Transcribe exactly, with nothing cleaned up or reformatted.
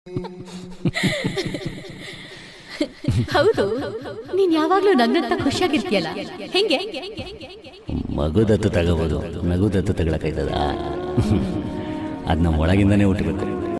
ಹೌದು, ನೀನ್ ಯಾವಾಗ್ಲೂ ನಗ್ನಂತ ಖುಷಿಯಾಗಿರ್ತೀಯಲ್ಲ, ಹೆಂಗೆ? ಮಗುದತ್ತು ತಗೋಬೋದು, ನಗುದತ್ತು ತಗೊಳಕಾಯ್ತದ? ಅದ್ ನಮ್ಮ ಒಳಗಿಂದಾನೇ ಹುಟ್ಟಬೇಕು.